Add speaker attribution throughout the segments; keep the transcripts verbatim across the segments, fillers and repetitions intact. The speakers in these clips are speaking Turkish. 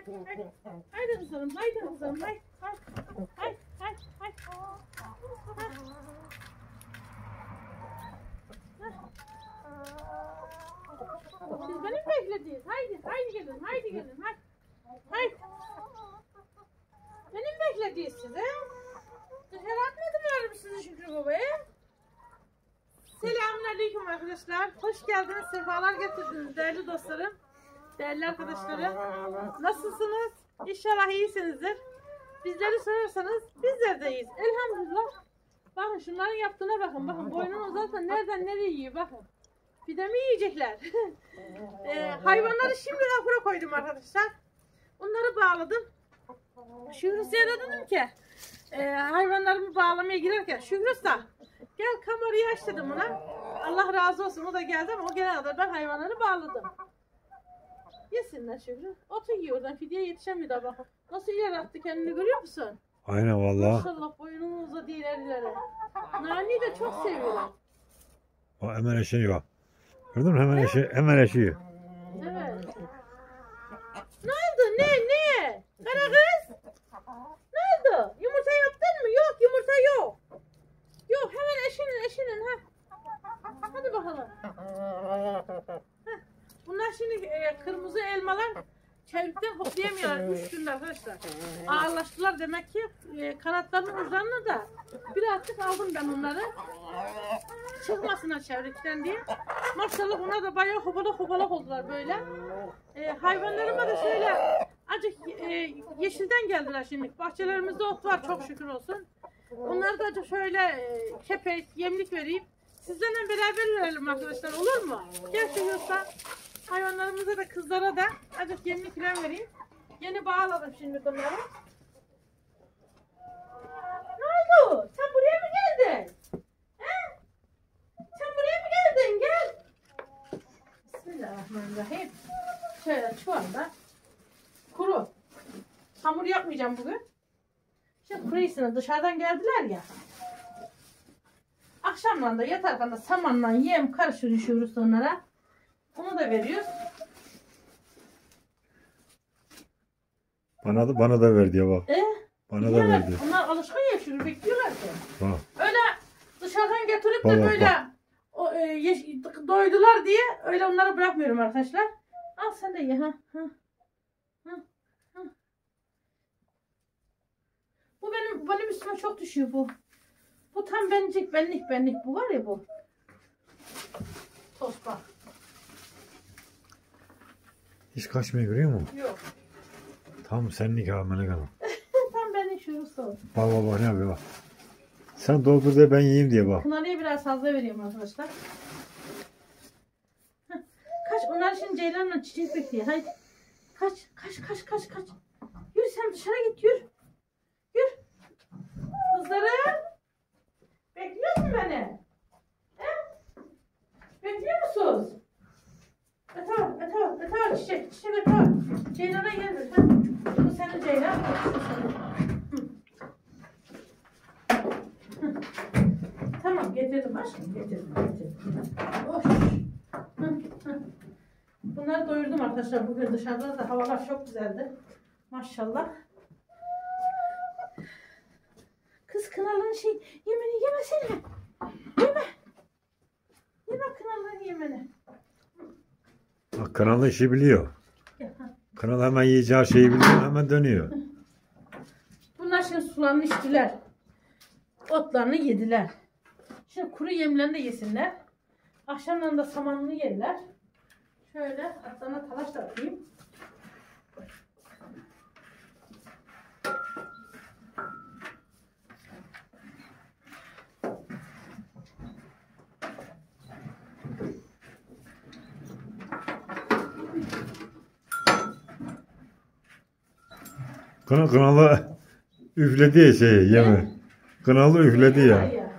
Speaker 1: haydi. Haydi kızım, haydi kızım, haydi. Haydi, haydi, haydi. Siz beni mi beklediniz? Haydi, haydi gelin, haydi gelin, haydi. Haydi. Beni mi beklediniz siz he? Dışarı atmadılar mı sizi Şükrü babaya? Selamünaleyküm arkadaşlar. Hoş geldiniz, sefalar getirdiniz değerli dostlarım. Değerli arkadaşlarım. Nasılsınız? İnşallah iyisinizdir. Bizleri sorarsanız bizler de iyiyiz. Elhamdülillah. Bakın şunların yaptığına bakın. Bakın boynunu zaten nereden nereye yiyor bakın. Bir de mi yiyecekler? ee, hayvanları şimdi ahıra koydum arkadaşlar. Onları bağladım. Şükrü Usta dedim ki e, hayvanlarımı bağlamaya girerken Şükrü Usta gel kamerayı aç dedim ona. Allah razı olsun o da geldi ama o gelene kadar ben hayvanları bağladım. Yesinler Şükrü. Otu yiyor oradan fidye yetişemiyor da bakın. Nasıl ileri attı kendini görüyor musun?
Speaker 2: Aynen vallahi.
Speaker 1: Maşallah boynunu uzadı ilerilere. Nani'yi de çok seviyorlar.
Speaker 2: O hemen eşiyor. Gördün mü? Hemen eşi, hemen eşiyor.
Speaker 1: Evet. Ne oldu? Ne? Ne? Kara kız? Ne oldu? Yumurta yaptın mı? Yok yumurta yok. Yok hemen eşinin eşinin ha. Hadi bakalım. Heh. Bunlar şimdi e, kırmızı elmalar çevikten hoplayamıyorlar üç günde arkadaşlar. Ağırlaştılar demek ki e, kanatlarının uçlarını da birazcık aldım ben onları. Çıkmasınlar çevrekten diye. Maşallah onlar da bayağı hobalak hobalak oldular böyle. E, hayvanlarıma da şöyle azıcık e, yeşilden geldiler şimdi. Bahçelerimizde ot var çok şükür olsun. Onları da azıcık şöyle e, kepek, yemlik vereyim. Sizlerle beraber verelim arkadaşlar olur mu? Gerçekten hayvanlarımıza da kızlara da azıcık yemlik falan vereyim. Yeni bağladım şimdi bunları. Ne oldu? Sen buraya mı geldin? He? Sen buraya mı geldin? Gel. Bismillahirrahmanirrahim. Şöyle çuvalda kuru. Hamur yapmayacağım bugün. İşte kuruyusunu dışarıdan geldiler ya. Akşamdan da yatarken de samanla yem karıştırıyoruz onlara. Onu da veriyoruz.
Speaker 2: Bana da bana da ver diye bak.
Speaker 1: E,
Speaker 2: Bana da ver diyor.
Speaker 1: Onlar alışkın ya şunu bekliyorlar ki.
Speaker 2: Bak.
Speaker 1: Öyle dışarıdan getirip de
Speaker 2: Bak, bak,
Speaker 1: böyle
Speaker 2: bak.
Speaker 1: o, e, yeş, doydular diye öyle onları bırakmıyorum arkadaşlar. Al sen de ye ha. ha. ha. ha. Bu benim benim üstüme çok düşüyor bu. Bu tam bencik benlik benlik bu var ya bu. Tost bak.
Speaker 2: Hiç kaçmıyor görüyor musun?
Speaker 1: Yok.
Speaker 2: Tam senlik ha Melek Hanım.
Speaker 1: Tam benlik şurusu.
Speaker 2: Bak bak bak ne yapıyor bak. Sen doldur da ben yiyeyim diye bak.
Speaker 1: Kınalıya biraz fazla veriyorum arkadaşlar. Heh. Kaç onlar şimdi Ceylan'la çiçek bekliyor. Haydi. Kaç kaç kaç kaç kaç. Yürü sen dışarı git yürü. Yürü. Kızlarım. Bekliyor musun beni? He? Bekliyor musunuz? Öte öte öte çiçek çiçek öte. Ceylan'a gel bir. Ha? Bu senin Ceylan. Hı. Hı. Tamam getirdim aşkım getirdim getirdim. Hoş. Bunları doyurdum arkadaşlar. Bugün dışarıda da havalar çok güzeldi. Maşallah. Kız kınalığın şey yemeni yemesene. Yeme. Yeme kınalığın yemeni.
Speaker 2: Bak kanalı işi biliyor.
Speaker 1: Gel, ha.
Speaker 2: Kanal hemen yiyeceği şeyi biliyor hemen dönüyor.
Speaker 1: Bunlar şimdi sularını içtiler. Otlarını yediler. Şimdi kuru yemlerini de yesinler. Akşamdan da samanını yerler. Şöyle atlarına talaş da atayım.
Speaker 2: Kına kınalı üfledi ya şeyi yeme. Kınalı üfledi ya.
Speaker 1: ya.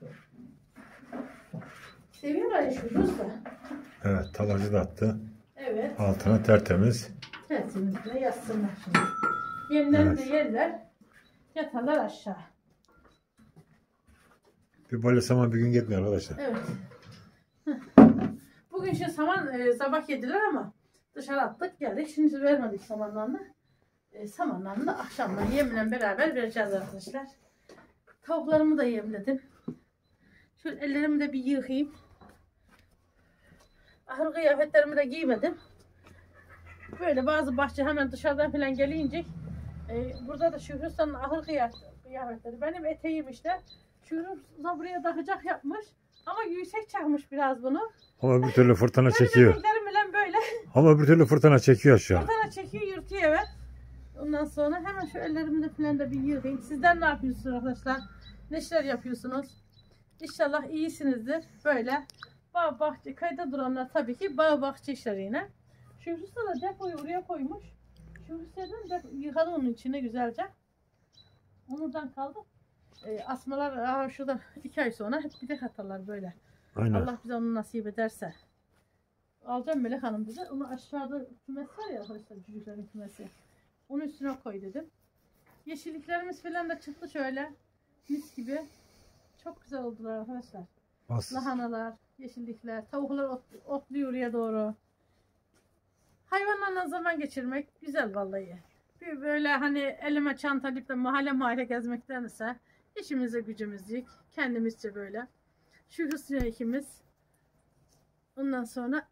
Speaker 1: Seviyorlar ya şu usta.
Speaker 2: Evet talacı da attı.
Speaker 1: Evet.
Speaker 2: Altına tertemiz.
Speaker 1: Tersimizle yatsınlar şimdi. Yemlerini
Speaker 2: Evet.
Speaker 1: de yerler. Yatarlar aşağı.
Speaker 2: Bir böyle saman bir gün gitmiyor arkadaşlar.
Speaker 1: Evet. Bugün şimdi saman e, sabah yediler ama dışarı attık geldik. Şimdi vermedik samanlarını. E, samanlarını da akşamdan yemle beraber vereceğiz arkadaşlar. Tavuklarımı da yemledim. Şöyle ellerimi de bir yıkayayım. Ahır kıyafetlerimi de giymedim. Böyle bazı bahçe hemen dışarıdan falan gelince e, burada da Şükrü Usta'nın ahır kıyafetleri. Benim eteğim işte. Şükrü Usta buraya takacak yapmış. Ama yüksek çakmış biraz bunu.
Speaker 2: Ama bir türlü fırtına
Speaker 1: Benim
Speaker 2: çekiyor.
Speaker 1: eteklerim falan böyle.
Speaker 2: Ama bir türlü fırtına çekiyor aşağı.
Speaker 1: Fırtına çekiyor, yırtıyor evet. Ondan sonra hemen şu ellerimi de falan da bir yıkayayım. Sizler ne yapıyorsunuz arkadaşlar? Ne işler yapıyorsunuz? İnşallah iyisinizdir. Böyle bağ bahçe, köyde duranlar tabii ki bağ bahçe işleri yine. Şükrü Usta da depoyu oraya koymuş. Şükrü Usta'dan da yıkadı onun içine güzelce. Ondan kaldı. E, asmalar aha, şurada iki ay sonra hep bir de atarlar böyle.
Speaker 2: Aynen.
Speaker 1: Allah bize onu nasip ederse. Alacağım Melek Hanım dedi. Onu aşağıda kümes var ya arkadaşlar, çocukların kümesi. Onun üstüne koy dedim. Yeşilliklerimiz falan da çıktı şöyle. Mis gibi. Çok güzel oldular arkadaşlar.
Speaker 2: Bas.
Speaker 1: Lahanalar, yeşillikler, tavuklar ot, otluyor oraya doğru. Hayvanlarla zaman geçirmek güzel vallahi. Bir böyle hani elime çanta alıp da mahalle mahalle gezmektense işimize gücümüzlük, kendimizce böyle. Şu Hüsnü ikimiz. Ondan sonra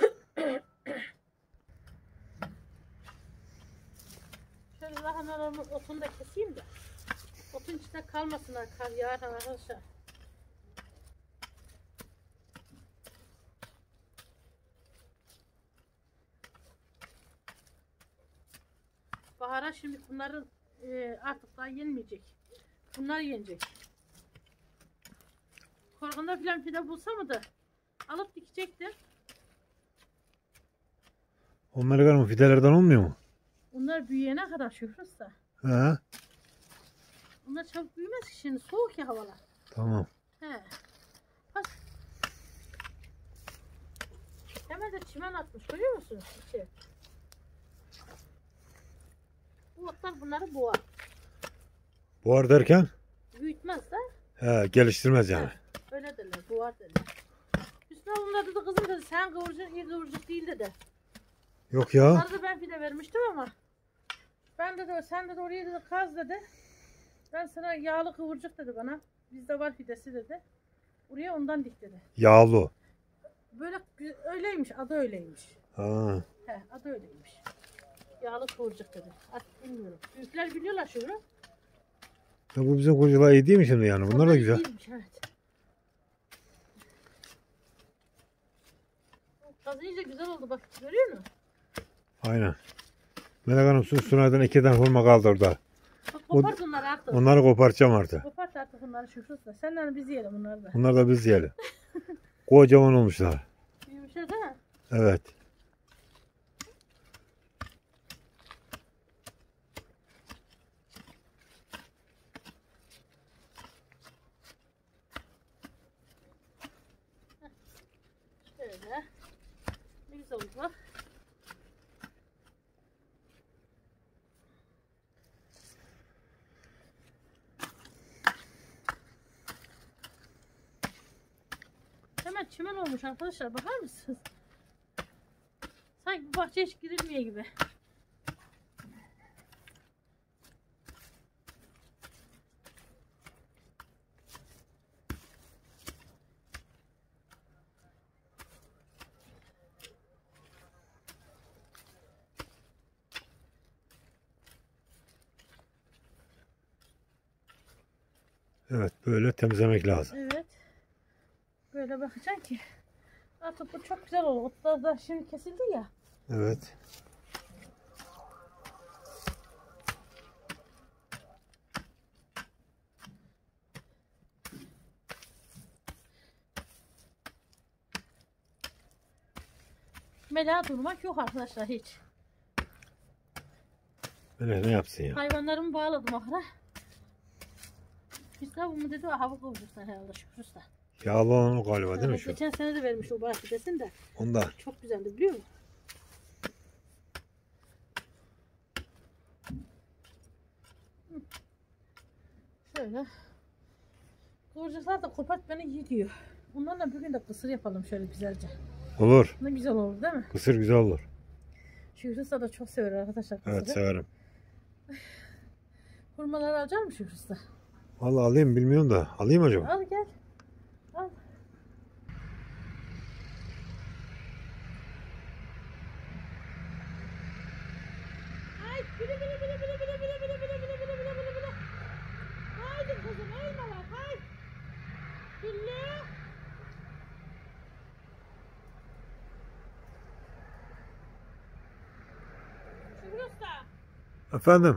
Speaker 1: şöyle lahanalarımı otunu da keseyim de otun içinde kalmasınlar, kar yağar arkadaşlar. Bahara şimdi bunların e, artık daha yenmeyecek. Bunlar yenecek. Korkunda filan fide bulsa mı da alıp dikecektim.
Speaker 2: Onları galiba fidelerden olmuyor mu?
Speaker 1: Onlar büyüyene kadar Şükrü Usta.
Speaker 2: He.
Speaker 1: Onlar çabuk büyümez ki şimdi, soğuk ya havalar.
Speaker 2: Tamam.
Speaker 1: He. Bak. Hemen de çimen atmış, görüyor musunuz? İçeri. Bu otlar bunları boğar.
Speaker 2: Boğar derken?
Speaker 1: Büyütmez de.
Speaker 2: He, geliştirmez yani.
Speaker 1: He, öyle derler, boğar derler. Hüsnü bunlar dedi, kızım dedi, sen kıvırcık iyi kıvırcık değil dedi.
Speaker 2: Yok ya.
Speaker 1: Arada ben fide vermiştim ama ben dedi, sen dedi oraya dedi kaz dedi. Ben sana yağlı kıvırcık dedi bana. Bizde var fidesi dedi. Oraya ondan dik dedi.
Speaker 2: Yağlı.
Speaker 1: Böyle öyleymiş, adı öyleymiş.
Speaker 2: Ha.
Speaker 1: He, adı öyleymiş. Yağlı kıvırcık dedi. Artık bilmiyorum. Büyükler biliyorlar şunu.
Speaker 2: Ya bu bizim kocalar iyi değil mi şimdi yani? Bunlar da güzel.
Speaker 1: İyiymiş, evet. Kazı iyice güzel oldu bak, görüyor musun?
Speaker 2: Aynen. Melek Hanım su sunaydan iki tane hurma kaldı orada.
Speaker 1: Bak kopart onları artık.
Speaker 2: Onları koparacağım artık.
Speaker 1: Kopart artık bunları Şükrü Usta. Senden biz yiyelim bunları da.
Speaker 2: Bunlar da biz yiyelim. Kocaman olmuşlar.
Speaker 1: Büyümüşler değil mi?
Speaker 2: Evet.
Speaker 1: Şöyle. Ne güzel oldu bak. Hemen çimen olmuş arkadaşlar, bakar mısınız? Sanki bu bahçeye hiç girilmiyor gibi.
Speaker 2: Evet, böyle temizlemek lazım.
Speaker 1: Evet. Böyle bakacaksın ki artık bu çok güzel olur. Otlar da şimdi kesildi ya.
Speaker 2: Evet.
Speaker 1: Mela durmak yok arkadaşlar hiç.
Speaker 2: Böyle ne yapsın ya?
Speaker 1: Hayvanlarımı bağladım ahıra. Biz de bunu dedi, hava kıvırcıklar herhalde Şükrü Usta.
Speaker 2: Yağlı olan o galiba değil mi
Speaker 1: Evet,
Speaker 2: şu?
Speaker 1: geçen sene de vermiş o bahçedesin de.
Speaker 2: Ondan.
Speaker 1: Çok güzeldi biliyor musun? Şöyle. Kıvırcıklar da kopart beni iyi diyor. Bunlarla bugün de kısır yapalım şöyle güzelce.
Speaker 2: Olur.
Speaker 1: Ne güzel olur değil mi?
Speaker 2: Kısır güzel olur.
Speaker 1: Şükrü Usta da çok sever arkadaşlar kısırı.
Speaker 2: Evet, severim.
Speaker 1: Hurmaları alacak mısın Şükrü Usta?
Speaker 2: Vallahi alayım bilmiyorum da. Alayım acaba?
Speaker 1: Al gel. Al. Ay bile bile bile bile bile bile bile bile bile bile bile bile bile. Haydi kızım elmalar hay. Bille. Şükrü Usta.
Speaker 2: Efendim?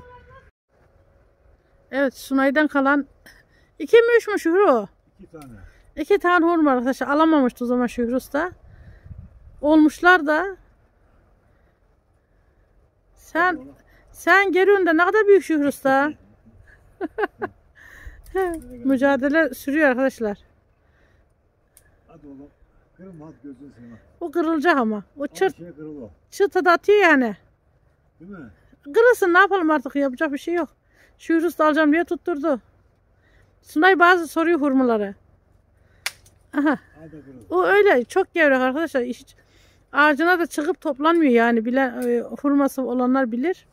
Speaker 1: Evet Sunay'dan kalan iki mi üç mü Şükrü o?
Speaker 2: İki tane.
Speaker 1: İki tane hurma arkadaşlar alamamıştı o zaman Şükrü Usta. Olmuşlar da. Sen sen geri önde ne kadar büyük Şükrü Usta. Mücadele sürüyor arkadaşlar.
Speaker 2: Hadi oğlum. Kırılma hadi gözünü seveyim.
Speaker 1: O kırılacak ama. O çırt,
Speaker 2: Şey kırılıyor.
Speaker 1: çıtı da atıyor yani.
Speaker 2: Değil mi?
Speaker 1: Kırılsın ne yapalım artık yapacak bir şey yok. Şükrü Usta alacağım diye tutturdu. Sunay bazı soruyor hurmaları. Aha.
Speaker 2: Hadi kırıl.
Speaker 1: O öyle çok gevrek arkadaşlar. Hiç ağacına da çıkıp toplanmıyor yani. Bilen, e, hurması olanlar bilir.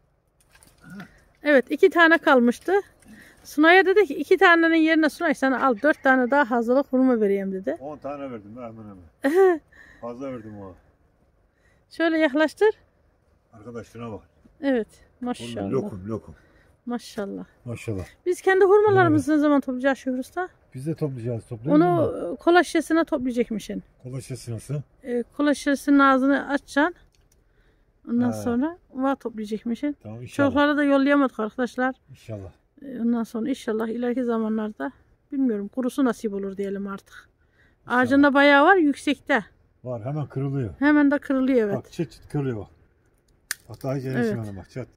Speaker 1: Evet iki tane kalmıştı. Sunay'a dedi ki iki tanenin yerine Sunay sana al dört tane daha hazırlık hurma vereyim dedi.
Speaker 2: On tane verdim hemen hemen. Fazla verdim o.
Speaker 1: Şöyle yaklaştır.
Speaker 2: Arkadaş şuna bak.
Speaker 1: Evet
Speaker 2: Oğlum,
Speaker 1: maşallah.
Speaker 2: lokum lokum.
Speaker 1: Maşallah.
Speaker 2: Maşallah.
Speaker 1: Biz kendi hurmalarımızı ne zaman toplayacağız Şükrü Usta?
Speaker 2: Biz de toplayacağız. Toplayalım mı?
Speaker 1: Onu kola şişesine toplayacakmışsın.
Speaker 2: Kola şişesi nasıl?
Speaker 1: E, kola şişesinin ağzını açacaksın. Ondan
Speaker 2: Ha.
Speaker 1: sonra var toplayacakmışsın.
Speaker 2: Tamam inşallah.
Speaker 1: Çocuklara da yollayamadık arkadaşlar.
Speaker 2: İnşallah.
Speaker 1: E, Ondan sonra inşallah ileriki zamanlarda bilmiyorum kurusu nasip olur diyelim artık.
Speaker 2: İnşallah.
Speaker 1: Ağacında bayağı var yüksekte.
Speaker 2: Var hemen kırılıyor.
Speaker 1: Hemen de kırılıyor evet.
Speaker 2: Bak çıt çıt kırılıyor bak. Bak daha hiç
Speaker 1: Evet.
Speaker 2: evet. Bak çat.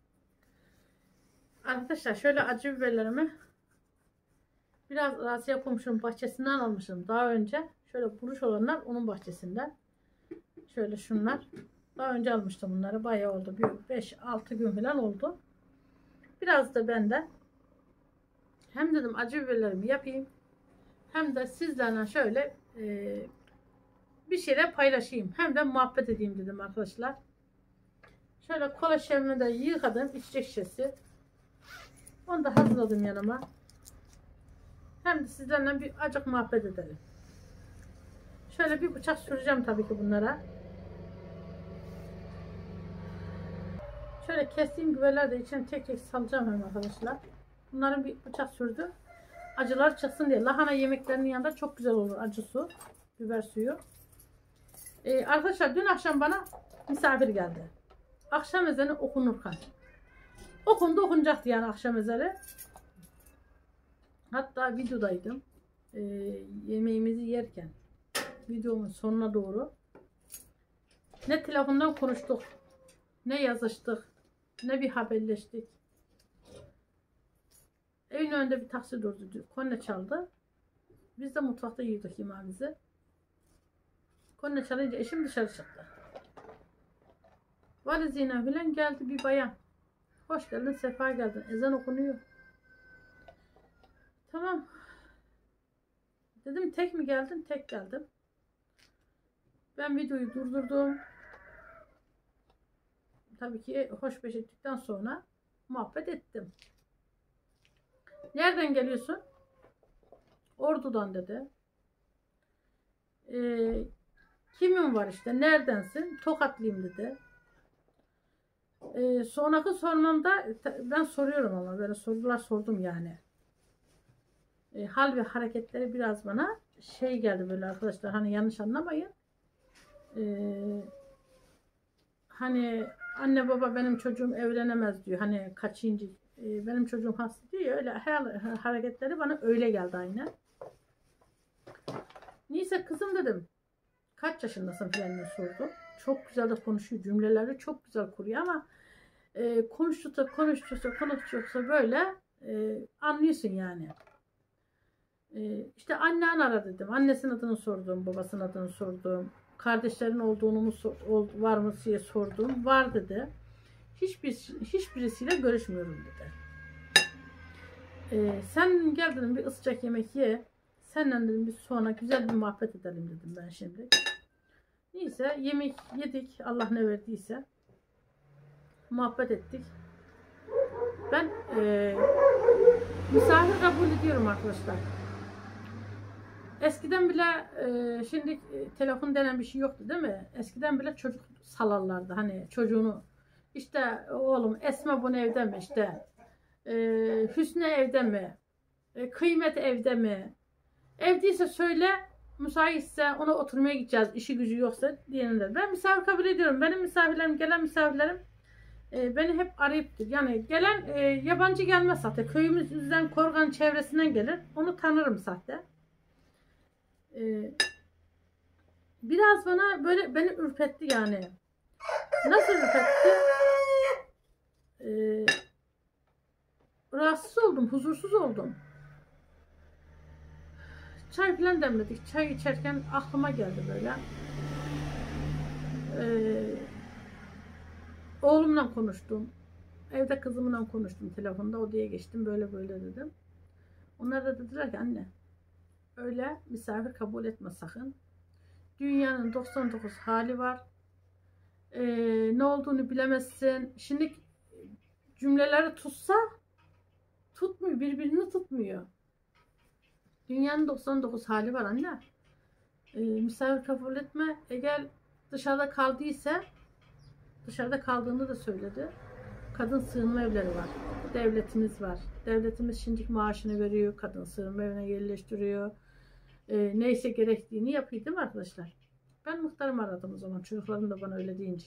Speaker 1: Arkadaşlar şöyle acı biberlerimi biraz Asiye komşunun bahçesinden almışım daha önce. Şöyle buruş olanlar onun bahçesinden. Şöyle şunlar. Daha önce almıştım bunları. Bayağı oldu. beş altı gün falan oldu. Biraz da benden. Hem dedim acı biberlerimi yapayım. Hem de sizlerle şöyle e, bir şeyler paylaşayım. Hem de muhabbet edeyim dedim arkadaşlar. Şöyle kola şişemi de yıkadım. İçecek şişesi. Onu da hazırladım yanıma. Hem de sizlerle bir acık muhabbet edelim. Şöyle bir bıçak süreceğim tabii ki bunlara. Şöyle kestiğim biberleri de içine tek tek salacağım hem arkadaşlar. Bunların bir bıçak sürdü. Acılar çıksın diye. Lahana yemeklerinin yanında çok güzel olur acı su. Biber suyu. Ee, arkadaşlar dün akşam bana misafir geldi. Akşam ezanı okunurken. Okundu okunacaktı yani akşam ezanı. Hatta videodaydım. Ee, yemeğimizi yerken. Videomun sonuna doğru. Ne telefondan konuştuk. Ne yazıştık. Ne bir haberleştik. Evin önünde bir taksi durdu. Korna çaldı. Biz de mutfakta yiyorduk yemeğimizi. Korna çalınca eşim dışarı çıktı. Valiziyle falan geldi bir bayan. Hoş geldin, sefa geldin. Ezan okunuyor. Tamam. Dedim tek mi geldin? Tek geldim. Ben videoyu durdurdum. Tabii ki hoş beş ettikten sonra muhabbet ettim. Nereden geliyorsun? Ordu'dan dedi. Ee, kimin var işte? Neredensin? Tokatlıyım dedi. Ee, sonraki sormamda ben soruyorum ama böyle sorular sordum yani. Ee, hal ve hareketleri biraz bana şey geldi böyle arkadaşlar. Hani yanlış anlamayın. Ee, hani anne baba benim çocuğum evlenemez diyor. Hani kaçıncı e, benim çocuğum hasta diyor ya, öyle hareketleri bana öyle geldi aynen. Neyse kızım dedim. Kaç yaşındasın falan diye sordu. Çok güzel de konuşuyor. Cümleleri çok güzel kuruyor ama e, konuştukça konuştukça konuştukça böyle e, anlıyorsun yani. E, işte annen ara dedim. Annesinin adını sordum. Babasının adını sordum. Kardeşlerin olduğunu mu var mı diye sordum. Var dedi. Hiçbir hiçbirisiyle görüşmüyorum dedi. Ee, sen gel dedim bir ısıcak yemek ye. Senden dedim biz sonra güzel bir muhabbet edelim dedim ben şimdi. Neyse yemek yedik. Allah ne verdiyse. Muhabbet ettik. Ben e, misafir kabul ediyorum arkadaşlar. Eskiden bile e, şimdi e, telefon denen bir şey yoktu değil mi? Eskiden bile çocuk salarlardı. Hani çocuğunu işte oğlum Esma bunu evde mi işte e, Hüsnü evde mi? E, Kıymet evde mi? Evdeyse söyle, müsaitse ona oturmaya gideceğiz. İşi gücü yoksa diyenler. Ben misafir kabul ediyorum. Benim misafirlerim, gelen misafirlerim e, beni hep arayıptır. Yani gelen e, yabancı gelmez zaten. Köyümüzden, Korgan çevresinden gelir. Onu tanırım zaten. E, biraz bana böyle beni ürpetti yani. Nasıl ürpetti? E, rahatsız oldum, huzursuz oldum. Çay falan demledik. Çay içerken aklıma geldi böyle. Ee, oğlumla konuştum. Evde kızımla konuştum telefonda. Odaya geçtim. Böyle böyle dedim. Onlar da dediler ki anne öyle misafir kabul etme sakın. Dünyanın doksan dokuz hali var. Ee, ne olduğunu bilemezsin. Şimdi cümleleri tutsa tutmuyor. Birbirini tutmuyor. Dünyanın doksan dokuz hali var anne. Ee, misafir kabul etme. Eğer dışarıda kaldıysa, dışarıda kaldığını da söyledi. Kadın sığınma evleri var. Devletimiz var. Devletimiz şimdilik maaşını veriyor. Kadın sığınma evine yerleştiriyor. Ee, neyse gerektiğini yapıyor değil mi arkadaşlar? Ben muhtarımı aradım o zaman. Çocuklarım da bana öyle deyince.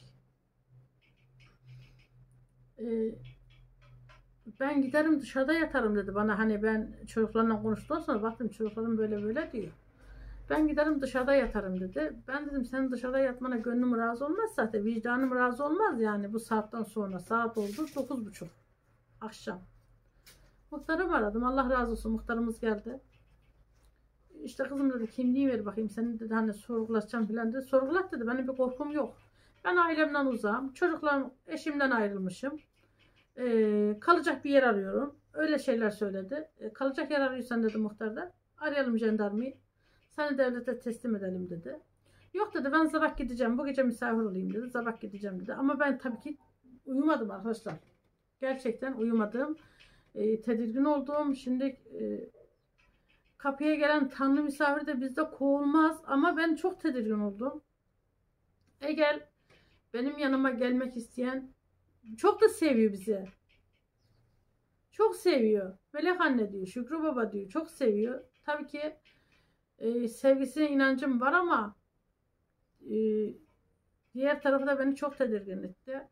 Speaker 1: Ee, ben giderim dışarıda yatarım dedi bana. Hani ben çocuklarla konuştuktan sonra baktım çocuklarım böyle böyle diyor. Ben giderim dışarıda yatarım dedi. Ben dedim senin dışarıda yatmana gönlüm razı olmaz zaten. Vicdanım razı olmaz yani bu saatten sonra. Saat oldu dokuz buçuk akşam. Muhtarımı aradım. Allah razı olsun muhtarımız geldi. İşte kızım dedi kimliği ver bakayım. Seni dedi hani sorgulatacağım falan dedi. Sorgulat dedi. Benim bir korkum yok. Ben ailemden uzağım. Çocuklarım eşimden ayrılmışım. Ee, kalacak bir yer arıyorum. Öyle şeyler söyledi. Ee, kalacak yer arıyorsan dedi muhtar da. Arayalım jandarmayı. Seni devlete teslim edelim dedi. Yok dedi ben sabah gideceğim. Bu gece misafir olayım dedi. Sabah gideceğim dedi. Ama ben tabii ki uyumadım arkadaşlar. Gerçekten uyumadım. E, tedirgin oldum. Şimdi e, kapıya gelen tanrı misafir de bizde kovulmaz. Ama ben çok tedirgin oldum. Eğer benim yanıma gelmek isteyen çok da seviyor bizi. Çok seviyor. Melek anne diyor. Şükrü baba diyor. Çok seviyor. Tabii ki e, sevgisine inancım var ama e, diğer tarafı da beni çok tedirgin etti.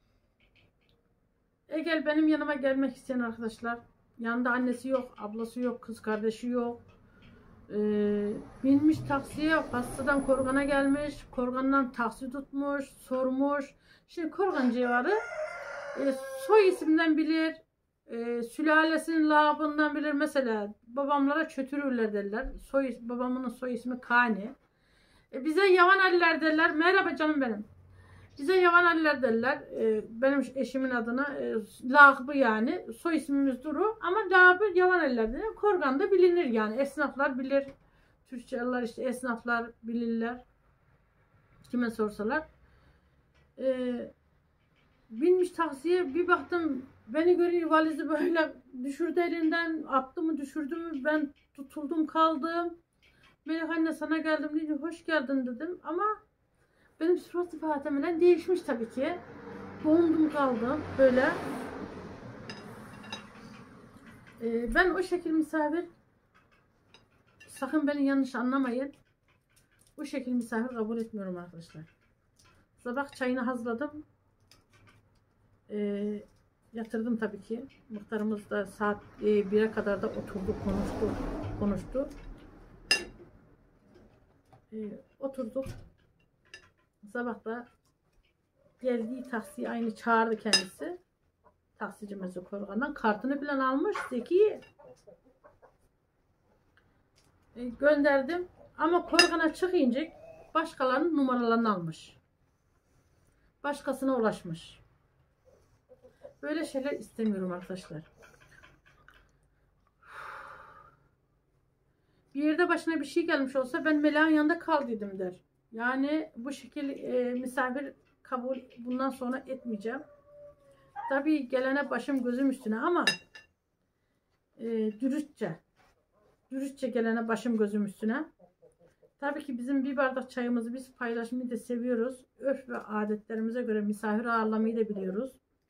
Speaker 1: Eğer benim yanıma gelmek isteyen arkadaşlar, yanında annesi yok, ablası yok, kız kardeşi yok. Ee, binmiş taksiye, hastadan Korgan'a gelmiş, Korgan'dan taksi tutmuş, sormuş. Şimdi Korgan civarı e, soy isimden bilir, e, sülalesinin lakabından bilir. Mesela babamlara çötürürler derler. Soy, babamın soy ismi Kani. E, bize Yavan Aliler derler. Merhaba canım benim. Bize Yavan Aliler derler. Ee, benim eşimin adına e, lakabı yani. Soy ismimiz Duru ama lakabı Yavan Aliler derler. Korgan'da bilinir yani. Esnaflar bilir. Türkçeler işte esnaflar bilirler. Kime sorsalar. Ee, binmiş taksiye bir baktım beni görüyor valizi böyle düşürdü elinden. Attı mı düşürdü mü ben tutuldum kaldım. Melek anne sana geldim dedi. Hoş geldin dedim ama benim surat ifademden değişmiş tabii ki. Dondum kaldım böyle. Ee, ben o şekil misafir, sakın beni yanlış anlamayın. Bu şekil misafir kabul etmiyorum arkadaşlar. Sabah çayını hazırladım. Ee, yatırdım tabii ki. Muhtarımız da saat e, bire kadar da oturdu, konuştu. konuştu. Ee, oturduk. Sabah da geldiği taksiyi aynı çağırdı kendisi. Taksicimiz Korgan'dan. Kartını falan almış. Zeki. E, gönderdim. Ama Korgan'a çıkınca başkalarının numaralarını almış. Başkasına ulaşmış. Böyle şeyler istemiyorum arkadaşlar. Bir yerde başına bir şey gelmiş olsa ben Melek'in yanında kaldıydım der. Yani bu şekilde e, misafir kabul bundan sonra etmeyeceğim. tabii gelene başım gözüm üstüne ama e, dürüstçe. Dürüstçe gelene başım gözüm üstüne. Tabii ki bizim bir bardak çayımızı biz paylaşmayı da seviyoruz. Örf ve adetlerimize göre misafir ağırlamayı da biliyoruz.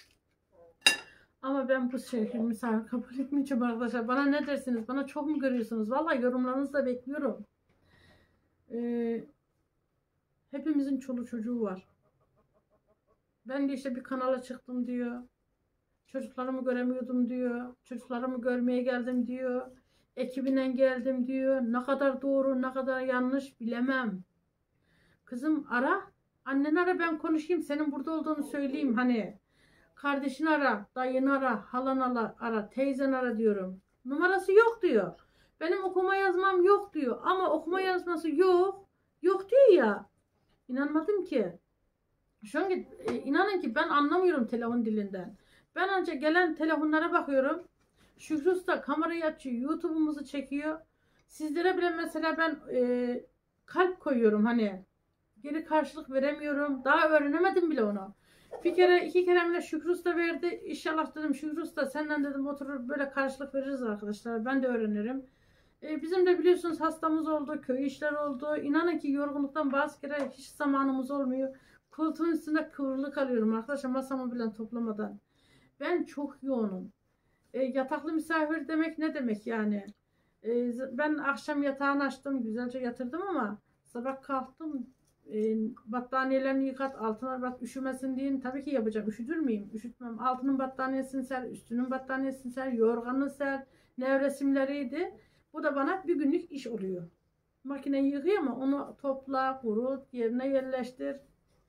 Speaker 1: Ama ben bu şekilde misafir kabul etmeyeceğim arkadaşlar. Bana ne dersiniz? Bana çok mu görüyorsunuz? Vallahi yorumlarınızı da bekliyorum. Ee, hepimizin çoluğu çocuğu var. Ben de işte bir kanala çıktım diyor. Çocuklarımı göremiyordum diyor. Çocuklarımı görmeye geldim diyor. Ekibinden geldim diyor. Ne kadar doğru, ne kadar yanlış bilemem. Kızım ara. Anneni ara, ben konuşayım. Senin burada olduğunu söyleyeyim. Hani kardeşini ara, dayını ara, halan ara, ara, teyzen ara diyorum. Numarası yok diyor. Benim okuma yazmam yok diyor. Ama okuma yazması yok. Yok diyor ya. İnanmadım ki. Şu an e, inanın ki ben anlamıyorum telefon dilinden. Ben ancak gelen telefonlara bakıyorum. Şükrü Usta kamerayı açıyor. YouTube'umuzu çekiyor. Sizlere bile mesela ben e, kalp koyuyorum hani. Geri karşılık veremiyorum. Daha öğrenemedim bile onu. Bir kere iki kere bile Şükrü Usta verdi. İnşallah dedim Şükrü Usta senden dedim oturur böyle karşılık veririz arkadaşlar. Ben de öğrenirim. E, bizim de biliyorsunuz hastamız oldu. Köy işleri oldu. İnanın ki yorgunluktan bazı kere hiç zamanımız olmuyor. Koltuğun üstünde kıvrılı kalıyorum arkadaşlar masamı bile toplamadan. Ben çok yoğunum. E, yataklı misafir demek ne demek yani? E, ben akşam yatağını açtım, güzelce yatırdım ama sabah kalktım, e, battaniyelerini yıkat, altına bak üşümesin diye tabii ki yapacağım. Üşütür müyüm? Üşütmem. Altının battaniyesini ser, üstünün battaniyesini ser, yorganını ser, nevresimleriydi. Bu da bana bir günlük iş oluyor. Makineyi yıkıyor ama onu topla, kurut, yerine yerleştir.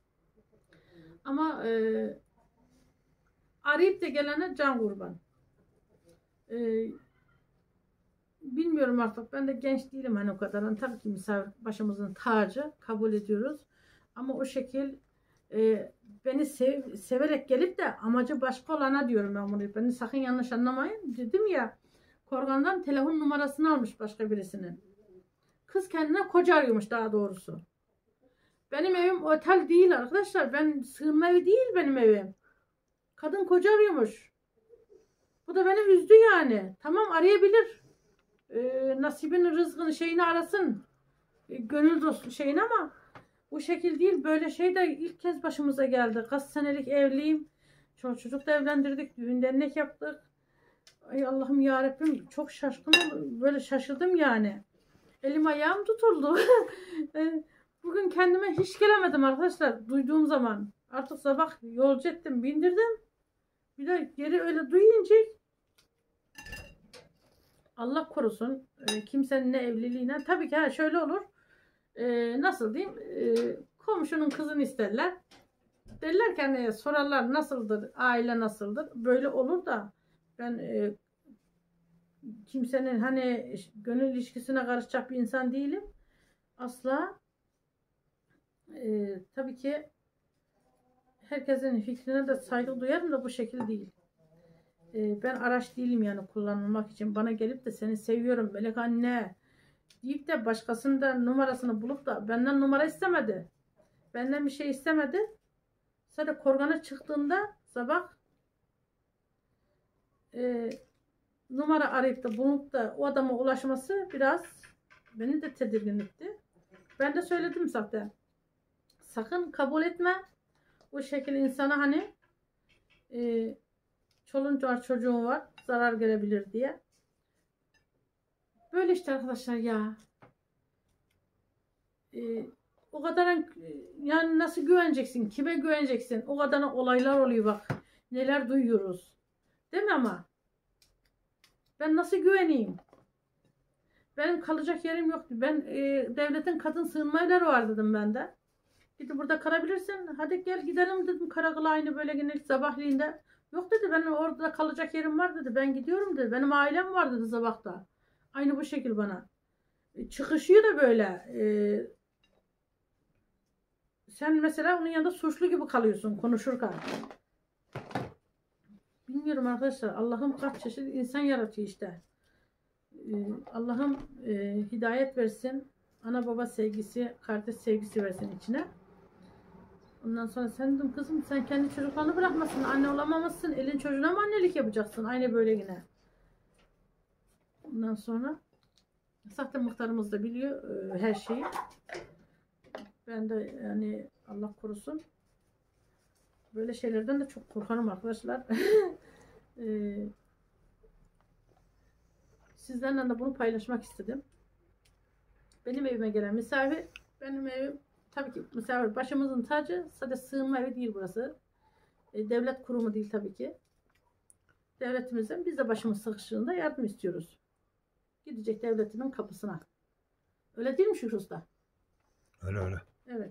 Speaker 1: Ama e, arayıp da gelene can kurban. Ee, bilmiyorum artık. Ben de genç değilim hani o kadar. Yani tabii ki misafir başımızın tacı kabul ediyoruz. Ama o şekil e, beni sev, severek gelip de amacı başka olana diyorum ben bunu. Beni sakın yanlış anlamayın. Dedim ya Korgan'dan telefon numarasını almış başka birisinin. Kız kendine koca arıyormuş daha doğrusu. Benim evim otel değil arkadaşlar. Ben sığınma evi değil benim evim. Kadın koca arıyormuş. Bu da beni üzdü yani. Tamam arayabilir. Ee, nasibini, rızkını, şeyini arasın. Ee, gönül dostu şeyini ama bu şekil değil. Böyle şey de ilk kez başımıza geldi. Kaç senelik evliyim. Çocuk çocuk da evlendirdik. Düğün dernek yaptık. Ay Allah'ım yarabbim çok şaşkınım. Böyle şaşırdım yani. Elim ayağım tutuldu. Bugün kendime hiç gelemedim arkadaşlar. Duyduğum zaman. Artık sabah yolcu ettim. Bindirdim. Bir de geri öyle duyunca Allah korusun e, kimsenin ne evliliğine tabii ki ha, şöyle olur e, nasıl diyeyim e, komşunun kızını isterler derler ki hani sorarlar nasıldır aile nasıldır böyle olur da ben e, kimsenin hani gönül ilişkisine karışacak bir insan değilim asla e, tabii ki herkesin fikrine de saygı duyarım da bu şekilde değil. Ben araç değilim yani kullanılmak için. Bana gelip de seni seviyorum Melek anne deyip de başkasının da numarasını bulup da benden numara istemedi. Benden bir şey istemedi. Sadece Korgan'a çıktığında sabah e, numara arayıp da bulup da o adama ulaşması biraz beni de tedirgin etti. Ben de söyledim zaten. Sakın kabul etme. Bu şekilde insana hani e, çoluğun var, çocuğun var, zarar gelebilir diye. Böyle işte arkadaşlar ya. Ee, o kadar yani nasıl güveneceksin? Kime güveneceksin? O kadar olaylar oluyor bak. Neler duyuyoruz. Değil mi ama? Ben nasıl güveneyim? Benim kalacak yerim yoktu. Ben e, devletin kadın sığınmayları var dedim ben de. Gidip burada kalabilirsin. Hadi gel gidelim dedim. Karakola aynı böyle yine sabahleyiğinde. Yok dedi benim orada kalacak yerim var dedi. Ben gidiyorum dedi. Benim ailem var dedi sabahta. Aynı bu şekil bana. E, çıkışıyor da böyle. E, sen mesela onun yanında suçlu gibi kalıyorsun konuşurken. Bilmiyorum arkadaşlar. Allah'ım kaç çeşit insan yaratıyor işte. E, Allah'ım e, hidayet versin. Ana baba sevgisi, kardeş sevgisi versin içine. Ondan sonra sen dedim kızım sen kendi çocuklarını bırakmasın. Anne olamamışsın. Elin çocuğuna mı annelik yapacaksın? Aynı böyle yine. Ondan sonra sahte muhtarımız da biliyor e, her şeyi. Ben de yani Allah korusun. Böyle şeylerden de çok korkarım arkadaşlar. e, sizlerle de bunu paylaşmak istedim. Benim evime gelen misafir, benim evim tabii ki misafir başımızın tacı. Sadece sığınma evi değil burası. E, devlet kurumu değil tabii ki. Devletimizden biz de başımız sıkıştığında yardım istiyoruz. Gidecek devletinin kapısına. Öyle değil mi Şükrü Usta?
Speaker 2: Öyle öyle.
Speaker 1: Evet.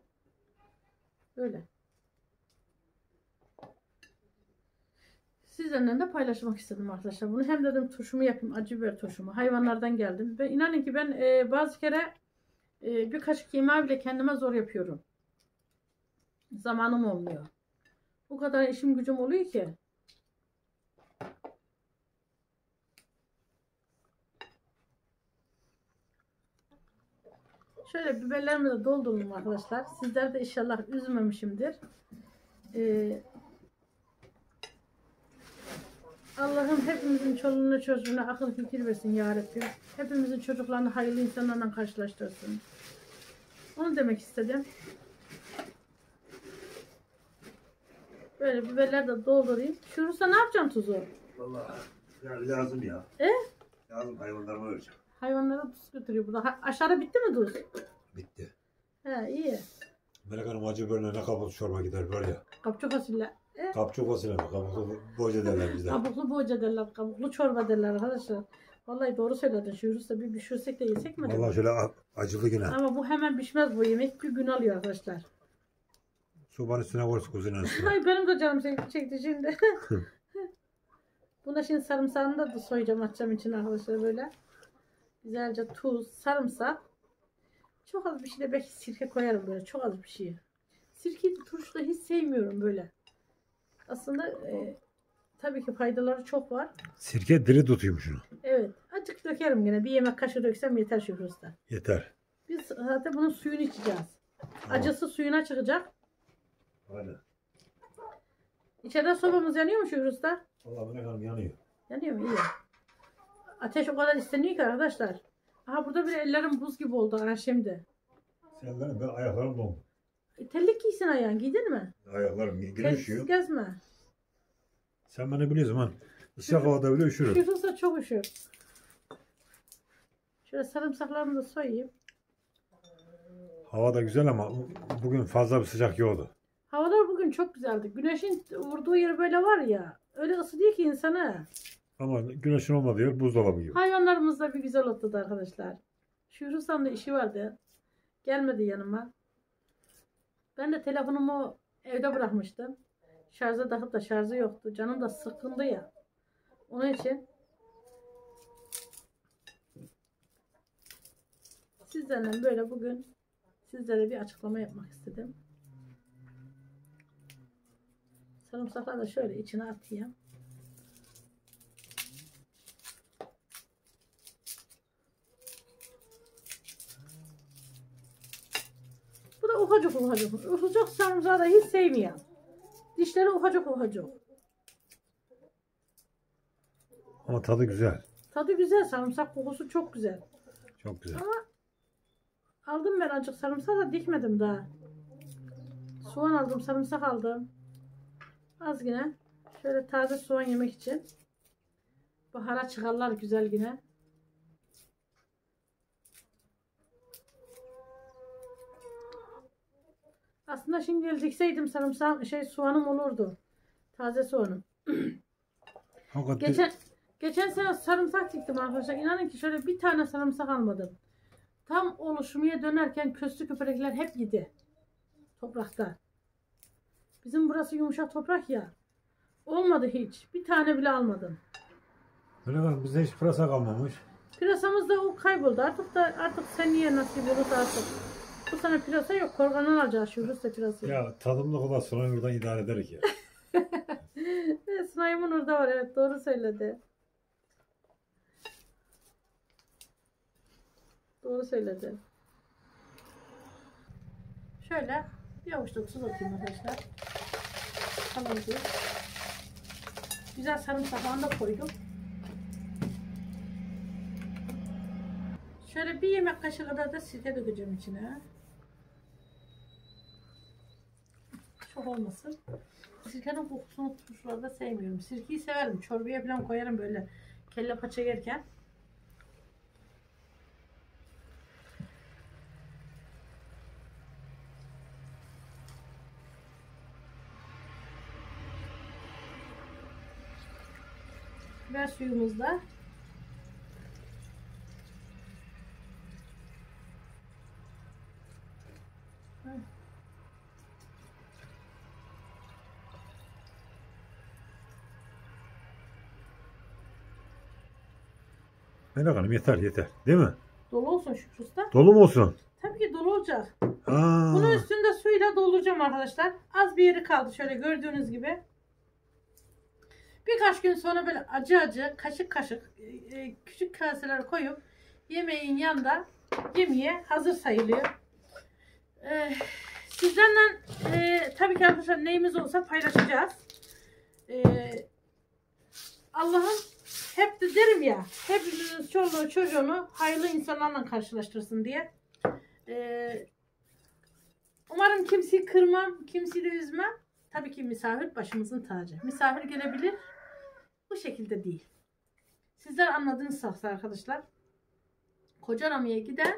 Speaker 1: Öyle. Sizlerle de paylaşmak istedim arkadaşlar. Bunu hem dedim turşumu yapayım. Acı biber turşumu. Hayvanlardan geldim. Ve inanın ki ben e, bazı kere e, bir kaşık yemeği bile kendime zor yapıyorum. Zamanım olmuyor. Bu kadar işim gücüm oluyor ki. Şöyle biberlerimi de doldurdum arkadaşlar. Sizler de inşallah üzmemişimdir. Ee, Allah'ım hepimizin çoluğuna çocuğuna akıl fikir versin ya Rabbi. Hepimizin çocuklarını hayırlı insanlarla karşılaştırsın. Onu demek istedim. Böyle biberleri de doldurayım. Şurası ne yapacağım tuzu?
Speaker 2: Vallahi ya lazım ya.
Speaker 1: E?
Speaker 2: Lazım hayvanlarıma vereceğim.
Speaker 1: Hayvanlara tuz götürüyor burada. Ha, aşağıda bitti mi tuz?
Speaker 2: Bitti.
Speaker 1: He iyi.
Speaker 2: Melek Hanım acı biberle ne kabuklu çorba gider böyle ya.
Speaker 1: Kapçı fasulye. E?
Speaker 2: Kapçuk fasulye mi? Kabuklu boca derler bizde.
Speaker 1: Kabuklu boğaça derler. Kabuklu çorba derler arkadaşlar. Vallahi doğru söyledin. Şu Yunus'ta bir pişirsek de yesek mi?
Speaker 2: Vallahi şöyle a- acılı yine.
Speaker 1: Ama bu hemen pişmez bu yemek. Bir gün alıyor arkadaşlar.
Speaker 2: Sobanın üstüne koy kuzinanın üstüne.
Speaker 1: Ay benim de canım çek- çekti şimdi. Buna şimdi sarımsağını da soyacağım atacağım için arkadaşlar böyle. Güzelce tuz, sarımsak. Çok az bir şey de belki sirke koyarım böyle. Çok az bir şey. Sirkeyi de turşuda hiç sevmiyorum böyle. Aslında e, tabii ki faydaları çok var.
Speaker 2: Sirke diri tutuyormuş şunu.
Speaker 1: Evet. Azıcık dökerim yine. Bir yemek kaşığı döksem yeter Şükrü Usta.
Speaker 2: Yeter.
Speaker 1: Biz zaten bunun suyunu içeceğiz. Acısı suyuna çıkacak.
Speaker 2: Aynen.
Speaker 1: İçeride sobamız yanıyor mu Şükrü Usta?
Speaker 2: Vallahi Melek Hanım yanıyor.
Speaker 1: Yanıyor mu? İyi. Ateş o kadar isteniyor ki arkadaşlar. Aha burada bir ellerim buz gibi oldu ha şimdi.
Speaker 2: Sen benim ben ayaklarım dondu.
Speaker 1: E, terlik giysin ayağın. Giydin mi?
Speaker 2: Ayaklarım güneş
Speaker 1: Terliksiz
Speaker 2: yiyor.
Speaker 1: gezme.
Speaker 2: Sen beni biliyorsun lan. Sıcak havada bile üşürüm.
Speaker 1: Şükrü Usta çok üşür. Şöyle sarımsaklarımı da soyayım.
Speaker 2: Hava da güzel ama bugün fazla bir sıcak yoktu.
Speaker 1: Havalar bugün çok güzeldi. Güneşin vurduğu yer böyle var ya. Öyle ısıtıyor ki insanı.
Speaker 2: Ama güneşin olmadığı yer buzdolabı gibi.
Speaker 1: Hayvanlarımız da bir güzel otladı arkadaşlar. Şükrü Usta'nın da işi vardı. Gelmedi yanıma. Ben de telefonumu evde bırakmıştım. Şarja takıp da şarjı yoktu. Canım da sıkkındı ya. Onun için sizlerle böyle bugün sizlere bir açıklama yapmak istedim. Sarımsakları da şöyle içine atayım. Bu da ufacık ufacık. Ufacık sarımsağı da hiç sevmiyorum. Dişleri ufacık ufacık.
Speaker 2: Ama tadı güzel.
Speaker 1: Tadı güzel. Sarımsak kokusu çok güzel.
Speaker 2: Çok güzel.
Speaker 1: Ama aldım ben azıcık sarımsak da dikmedim daha. Soğan aldım, sarımsak aldım. Az yine. Şöyle taze soğan yemek için. Bahara çıkarlar güzel yine. Aslında şimdi dikseydim sarımsak şey soğanım olurdu. Taze soğanım.
Speaker 2: Hakikaten
Speaker 1: Geçen geçen sene sarımsak diktim arkadaşlar. İnanın ki şöyle bir tane sarımsak almadım. Tam oluşmaya dönerken köstü köpekler hep yedi. Toprakta. Bizim burası yumuşak toprak ya. Olmadı hiç. Bir tane bile almadım.
Speaker 2: Melek Hanım bizde hiç pırasa kalmamış.
Speaker 1: Pirasamız da o kayboldu. Artık da artık seneye nasip olursa artık. Bu sene pirasa yok. Korgandan alacağız şu Rusya pirası.
Speaker 2: Ya tadımlık olan sonra buradan idare ederek ya.
Speaker 1: Evet, Sınayımın orada var. Evet doğru söyledi. Doğru söyledi. Şöyle Bir avuç da tuz atayım arkadaşlar. Kalıcı. Güzel sarımsaklarını da koydum. Şöyle bir yemek kaşığı kadar da sirke dökeceğim içine. Çok olmasın. Sirkenin kokusunu turşularda sevmiyorum. Sirkeyi severim. Çorbaya falan koyarım böyle kelle paça yerken. Biber suyumuz da.
Speaker 2: Melek Hanım yeter yeter. Değil mi?
Speaker 1: Dolu olsun Şükrü Usta.
Speaker 2: Dolu mu olsun?
Speaker 1: Tabii ki dolu olacak.
Speaker 2: Aa,
Speaker 1: Bunun üstünde suyla dolduracağım arkadaşlar. Az bir yeri kaldı şöyle gördüğünüz gibi. Birkaç gün sonra böyle acı acı kaşık kaşık e, küçük kaselere koyup yemeğin yanında yemeğe hazır sayılıyor. Ee, sizlerle e, tabii ki arkadaşlar neyimiz olsa paylaşacağız. Ee, Allah'ım hep de derim ya, hepimizin çoluğu çocuğunu hayırlı insanlarla karşılaştırsın diye. Ee, umarım kimseyi kırmam, kimseyi de üzmem. Tabii ki misafir başımızın tacı. Misafir gelebilir. Bu şekilde değil. Sizler anladınız arkadaşlar. Kocaramı'ya giden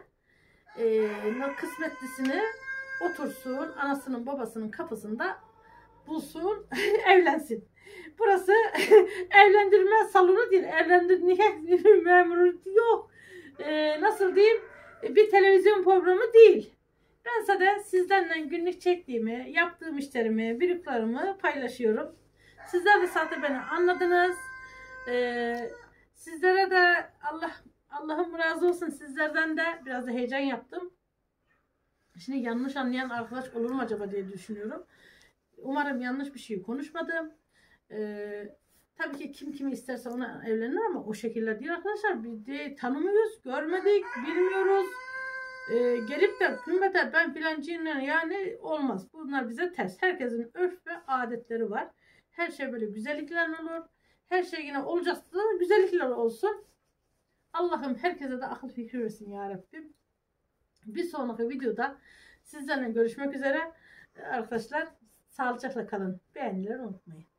Speaker 1: e, kısmetlisini otursun, anasının babasının kapısında bulsun, evlensin. Burası evlendirme salonu değil, evlendirme memuru yok. E, nasıl diyeyim, bir televizyon programı değil. Ben sadece sizlerle günlük çektiğimi, yaptığım işlerimi, biriklerimi paylaşıyorum. Sizler de zaten beni anladınız. Ee, sizlere de Allah Allah'ım razı olsun, sizlerden de biraz da heyecan yaptım. Şimdi yanlış anlayan arkadaş olur mu acaba diye düşünüyorum. Umarım yanlış bir şey konuşmadım. Ee, tabii ki kim kimi isterse ona evlenir ama o şekilde değil arkadaşlar. Bir de tanımıyoruz, görmedik, bilmiyoruz. Ee, gelip de kümbete ben filancıyla yani olmaz. Bunlar bize ters. Herkesin örf ve adetleri var. Her şey böyle güzellikler olur. Her şey yine olacaksa da güzellikler olsun. Allah'ım herkese de akıl fikir versin ya Rabbim. Bir sonraki videoda sizlerle görüşmek üzere. Arkadaşlar sağlıcakla kalın. Beğenileri unutmayın.